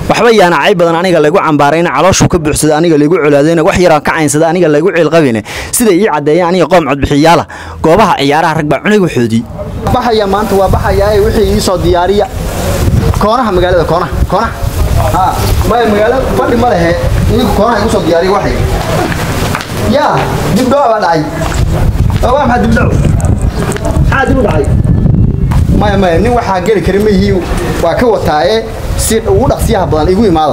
waxba yaana cay badan aniga lagu cambaarayna calooshu ka buuxsada aniga lagu culaadayna wax yar ka caynsada aniga lagu ciilqabine sida ii cadeeyay aniga qoom cod bixiyaala goobaha ciyaaraha rag baa cunay waxoodii baxaya maanta waa baxaya wixii ii soo diyaariya koonaha magaalada koonaha ما مقالة فدي ما له إنك كونه يوصل دياري واحد يا دبلو بعد عاي أو ما حد دبلو عاد دبلو عاي ما ني واحد غير كريمه هي وكوا تاعه سيد ودق سيها بدل يقول ما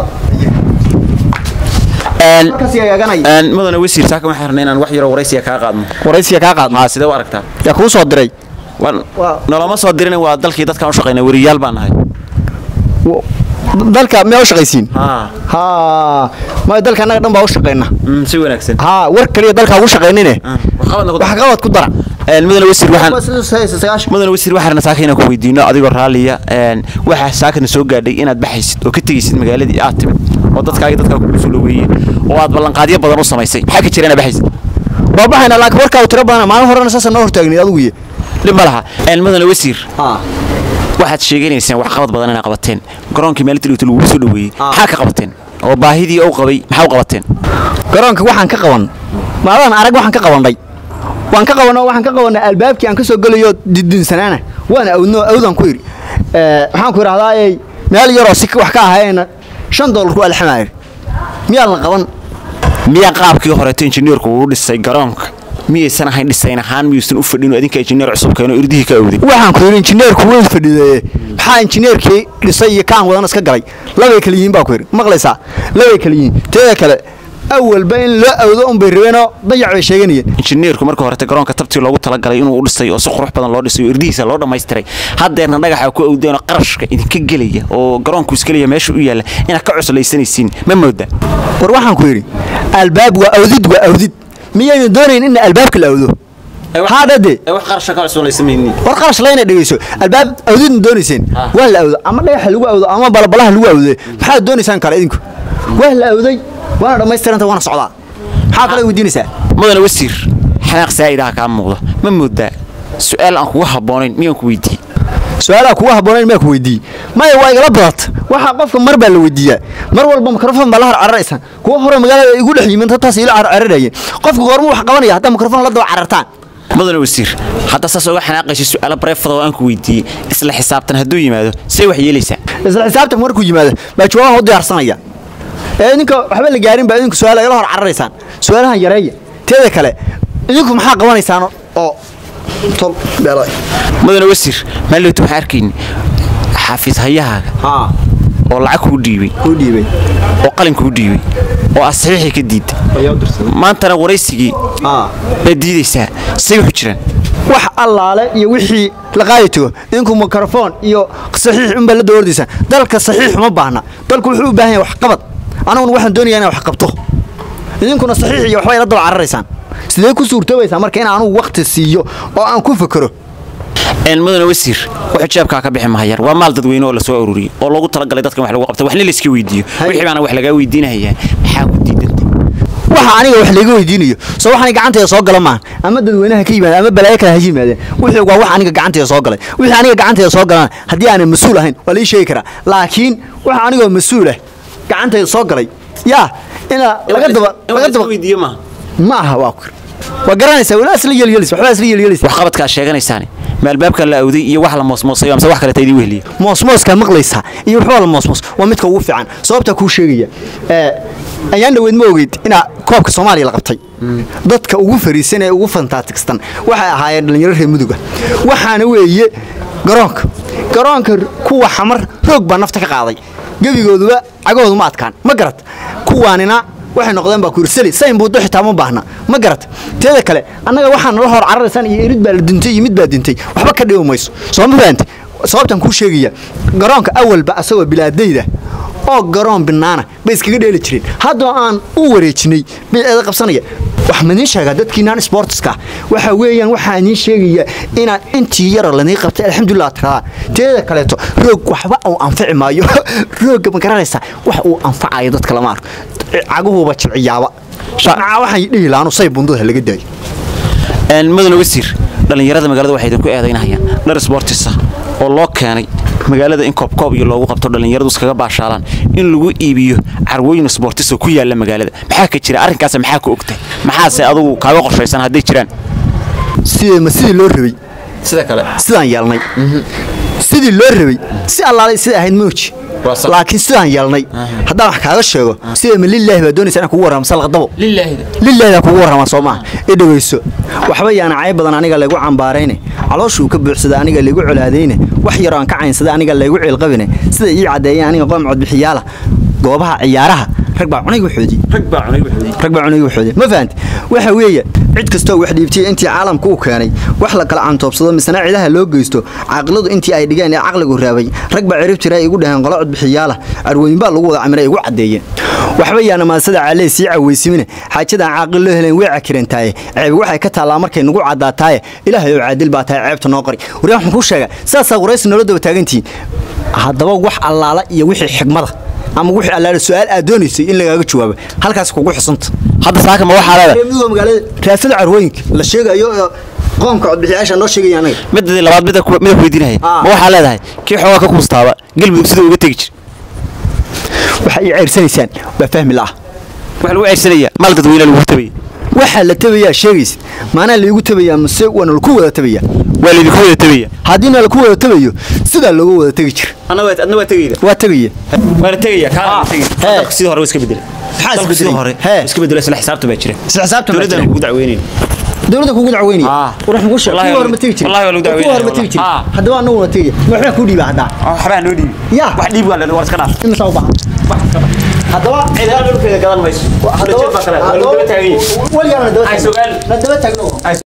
مدن وسير ساكن waxaan inaan wax yar waraysiga ka qaadno sida aragtaa ya ku soo diray nalama soo dirin waa dalkii dadka u shaqeynay wariyaal baan ahay dalka ma u shaqaysiin ma dalka anaga dhan baa u shaqeynaa si wanaagsan war kaliya dalka ugu shaqeynine wax qabad ku dara mudane wasiir waxaan saakayna ku weydiino adigoo raaliya waxa saakana soo gaadhay inaad baxaysid oo ka tagaysid magaaladii aad timid oo dadka ku soo dhaweeyay oo aad ballan qaadiyo badan u samaysay maxaa ka jira inaad baxaysid waa baxayna laakiin warka uu tiro badan maalin horena saas noo hortaagnay adigu yee limalaha mudane wasiir waxaad sheegaynaysaa wax qabad badan inaad qabateen garoonkii maalintii lagu soo dhaweeyay maxaa ka qabateen oo baahidii uu qabay maxaa u qabateen garoonka waxaan ka qaban maadan arag waxaan ka qabanay waxaan ka qabanay albaabkii aan ka soo galayo didinsanaana waana awdan ku yiri waxaan ku raahdaa meel yar oo si wax ka ahaayna $5 ku alxamaay miyaa la qaban miyaa qaabkii hore injineerku uu dhisay garoonka miyaysan ahayn dhisayn ahaan miyuusan u fadhino idinka injineer cusub keeno irdihii ka awday waxaan ku yiri injineerku wuu fadhiday maxaa injineerkii dhisay iyo kaan wadana iska galay laba kala yihiin baa ku yiri maqlaysaa laba kala yihiin teeda kale أول بين لا أو ذم بيروينه ضيع بشيء إنجنير كمرك هرت جران كتبتي لو طلع قال إنه ورثي وسقروح بدن الله رثي ورديس الله ده ما يستري هذا إن نجح أو دينا قرش إذا كجلية أو جران كوسكلية ماشي وياه إن كعس اللي السنين من مدة وروحان كويري الباب وأوذد مية دورين إن الباب كله أوذو هذا ده قرش كعس ولا يسميني وقرش لين دقيسو الباب أوذد دونيسين ولا أوذ أما لا حلوة أوذ أما بلا حلوة أوذ بحال دونيسان كارينكو ولا أوذي وانا ما يسترنت وانا صعدا حاقله ودينيسا مدن وسير حناق سايدها كان موقده من مده سؤال ان كو حبونين ميان كو ويدي سؤال كو حبونين ما كو ويدي ما waa igala badat waxa qofka mar baa la weydiiyaa mar walba mikrofon baa la cararaysan kuwa hore magaalada igu dhaxyimin taas ila cararayeen qofka goormo wax qabanaya hada mikrofon la daba carartaan مدن وسير حتى ساس uga xanaaqayay su'aalo bareefada waan ku weydiiyay isla xisaabtan haduu yimaado say wax yeelaysaa isla xisaabtan markuu yimaado baa jawaab u diyaarsanaya idinka waxba la gaarin baa idinku su'aalo ila hor cararaysaan su'aalahan yareeya teeda kale idinku maxaa qabanaysaan oo tol beelay mudane wasiir maalintu waxaan arkayn xafiis hayahaaga oo lacag ku dhiibay oo qalin ku dhiibay oo asxiixi ka diid maantana waraysigii badiidaysaa say wax jiraan wax allaale iyo wixii la qaadayo idinku mikrofon iyo saxiix in baa la doordaysan dalka saxiix ma baahna dalku wuxuu u baahan yahay wax qabad أنا واحد دنيا أنا وحقبته إذن كنا صحيح يا وحوي رد على الرئيسان سيدي كسور توي ثمر كأن أنا وقت السيو أو أنا كفكره المدن وسير واحد شاب كعك بيحم هير ومال تدوينه ولا سوى أوري والله قلت لك قليتك محل وقته وإحنا اللي سكوا يديه ويحب أنا وإحنا جاوي دينا هي حاول تدين وحاني وإحنا جاوي ديني سو حاني قعنت يا صاقل ما أما تدوينها كيما أما بلاك هجيم هذا وحاني قعنت يا صاقل وحاني قعنت يا صاقل هدي أنا مسؤول هين ولا شيء كره لكن وحاني مسؤول gacanta soo galay yaa ina laga daba weydiyo ma aha waa kur waa garanaysaa wala asli yeelis waxba asli yeelis wax qabadka sheeganaysan meel baabka la awday iyo wax la moosmoosay ama wax kale taydii wehliye moosmooska maqlaysa iyo wax la moosmoos waa midka ugu fiican sababta ku sheegaya ayaan dhaweyd ma ogeyd ina koobka Soomaaliya la qabtay dadka ugu fariisan ee ugu fantasticsan waxa ahaayeen dhalinyaro reer muduga waxaana weeye garoonka kuwa xamar roog baa nafta ka qaaday gabigooduba cagoodu ma adkaan ma garad kuwaanina waxay noqdeen baa kursali sayn buu xitaa ma baahna ma garad teeda kale annaga waxaan la hor cararaysan iyo irid baa la dintay iyo mid baa dintay waxba ka dhimayso soo ma fahanti sababtan ku sheegaya garoonka awalba asagoo bilaadayda oo garoon binaana bay iskaga dheeli jireen hadda aan u wareejinay bay eeda qabsanaya wax ma nii sheega dadkiinaan sportska waxa weeyaan waxa nii sheegaya inaan intii yar la nii qabtay alxamdulillah taa teeda kaleeto roog waxba oo anfici maayo roog ma garanaysa wax uu anfacayo dadka lama arko caguhuba jilciyaaba shaaca waxay dhihi laanu say bundada laga daay mudane wasiir dhalinyarada magaalada waxay idinku eedaynayaan dhar sportisa oo loo keenay magaalada in koob iyo loogu qabto dhalinyaradu iskaga baashaalaan in lagu iibiyo carwooyin sportis oo ku yaala magaalada maxaa ka jira arrinkaas maxaa ku ogtay maxaase adigu kaaga qorshaysan haday jiraan sidii loo rabay sida kale sidaan yeelnay sidii loo rabay si allaalay sida ahayd mooji laakiin sidaan yeelnay haddaan wax kaaga sheego sida mililaahi baa doonaysa inaan kugu warramo salqadabo lilaahi kugu warrama Soomaa idhageyso waxba yaana cayb badan aniga lagu cambaarayne calooshuu ka buuxsada aniga lagu colaadayne wax yar aan ka caynsada aniga lagu ciilqabine sida ii cadeeyay aniga qoom cod bixiyaala goobaha ciyaaraha rag baa cunay wuxuudi ma fahanti waxa weeye cid kastoo wax dhiibtay intii caalamku u keenay wax la kala cantoobsado misna ciidaha loo geysto aqladu intii ay dhigeen ee aqligu raabay rag baa cirib jiray igu dhahan qolo cod bixiyaala arweyn baa lagu wada camiray igu cadeeyeen waxba yaana maasada caleey si caweysimina xaajada aqal loo heleen way cakirantaay ceeb waxay ka taalaa markay nagu cadaataay ilaahay oo caadil baa tahay ceebta noo qori wariyaha wuxuu sheegay saasa qorays noloda taagantii haddaba wax allaala iyo wixii xigmada ama wixii allaala su'aal aad doonaysay in lagaaga jawaabo halkaas kugu xusanta hadda saaka ma waxa leedahay magaalada raasada carwooyinka la sheegayo qoomka cod bixiyaasha noo sheegay anaga midda labaad mid weydiinaya ma waxa leedahay kii xoogaa ka kuustaaba galmudug sida uga tagi jir waxa ay ceersanaysaan waa fahmi laa waxa lagu ceersanaya maal dadweyne lagu tabay waxa la tabayaa sheegaysid maana la igu tabayaa mise wana la ku wada tabayaa waa la igu wada tabayaa hadina la ku wada tabayo sida loogu wada tagi jir adna waa tagayda waa tagaya ka tagay sidoo hore iska bedel sidoo hore iska bedel isla xisaabta baa jira isla xisaabta dawladda ku dacweynay dawladda ku dacweynay wax ugu sheegay hore ma tagi jir wallahi waa lagu dacweynay hore ma tagi jir hadda waa anuu tagay waxba ku dhiiba hadda waxba noo dhiibi ya wax dhiib waa la war iska dhaaf in soo baxa hadaba ciidan dhulkeeda gadan mayso hadaba wal yar la daba taagno